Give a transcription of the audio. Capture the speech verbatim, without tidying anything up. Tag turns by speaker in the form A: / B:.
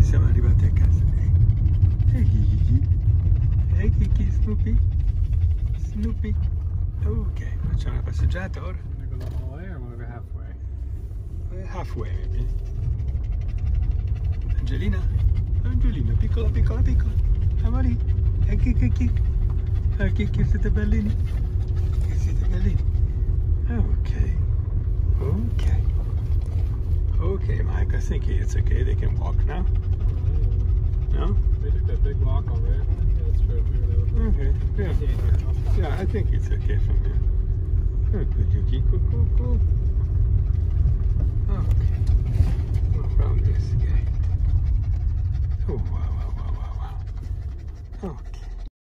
A: siamo arrivati a casa. Ehi Kiki, ehi Kiki, Snoopy, Snoopy. Ok, facciamo una passeggiata ora.
B: Want to go the whole way or want to go halfway?
A: Uh, halfway maybe. Angelina, Angelina, piccola, piccola, piccola. Amori, e Kiki, Kiki. Ah, Kiki, siete bellini? Siete bellini? Ok, ok. Okay, Mike, I think it's okay. They can walk now. No?
B: They took that big walk already. Yeah, that's true.
A: Okay, yeah. Yeah, I think it's okay from here. Good, good, Yuki. Cool, cool, cool. Okay. Around this guy. Oh, wow, wow, wow, wow, wow. Okay.